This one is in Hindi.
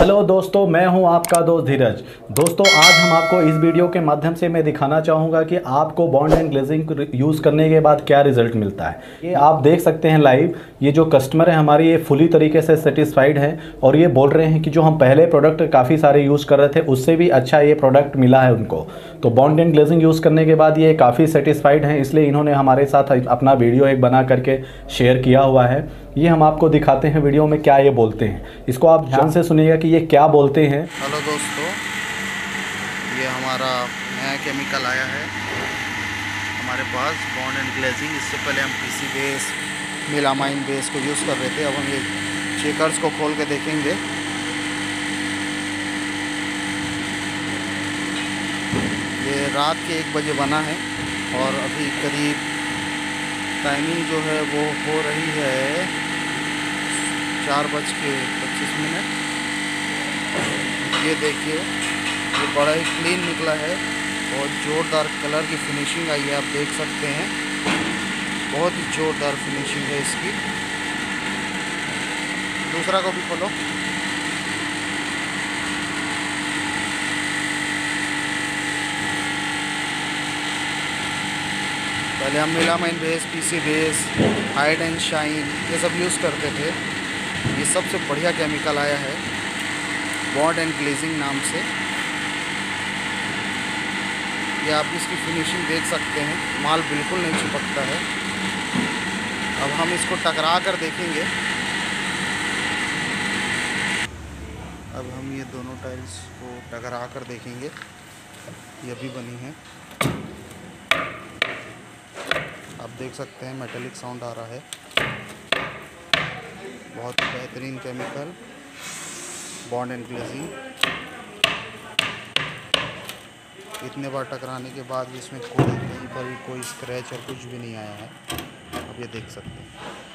हेलो दोस्तों, मैं हूं आपका दोस्त धीरज। दोस्तों, आज हम आपको इस वीडियो के माध्यम से मैं दिखाना चाहूँगा कि आपको बॉन्ड एंड ग्लेजिंग यूज़ करने के बाद क्या रिज़ल्ट मिलता है। ये आप देख सकते हैं लाइव। ये जो कस्टमर है हमारे, ये फुली तरीके से सेटिस्फाइड है और ये बोल रहे हैं कि जो हम पहले प्रोडक्ट काफ़ी सारे यूज़ कर रहे थे उससे भी अच्छा ये प्रोडक्ट मिला है उनको। तो बॉन्ड एंड ग्लेजिंग यूज़ करने के बाद ये काफ़ी सेटिस्फाइड हैं, इसलिए इन्होंने हमारे साथ अपना वीडियो एक बना करके शेयर किया हुआ है। ये हम आपको दिखाते हैं वीडियो में क्या ये बोलते हैं। इसको आप ध्यान से सुनिएगा कि ये क्या बोलते हैं। हेलो दोस्तों, ये हमारा नया केमिकल आया है हमारे पास, बॉन्ड एंड ग्लेजिंग। इससे पहले हम पीसी बेस, मेलामाइन बेस को यूज़ कर रहे थे। अब हम ये चेकर्स को खोल के देखेंगे। ये रात के 1 बजे बना है और अभी करीब टाइमिंग जो है वो हो रही है 4:25। ये देखिए, ये बड़ा ही क्लीन निकला है और ज़ोरदार कलर की फिनिशिंग आई है। आप देख सकते हैं, बहुत ही ज़ोरदार फिनिशिंग है इसकी। दूसरा को भी खोलो। पहले हम melamine base, PC base, hide and shine ये सब यूज़ करते थे। ये सबसे बढ़िया केमिकल आया है बॉन्ड एंड ग्लेजिंग नाम से। ये आप इसकी फिनिशिंग देख सकते हैं, माल बिल्कुल नहीं चिपकता है। अब हम इसको टकरा कर देखेंगे। अब हम ये दोनों टाइल्स को टकरा कर देखेंगे। ये भी बनी है, आप देख सकते हैं मेटेलिक साउंड आ रहा है। बहुत बेहतरीन केमिकल बॉन्ड एंड ग्लेजिंग। इतने बार टकराने के बाद भी इसमें कहीं पर भी कोई स्क्रैच और कुछ भी नहीं आया है। अब ये देख सकते हैं।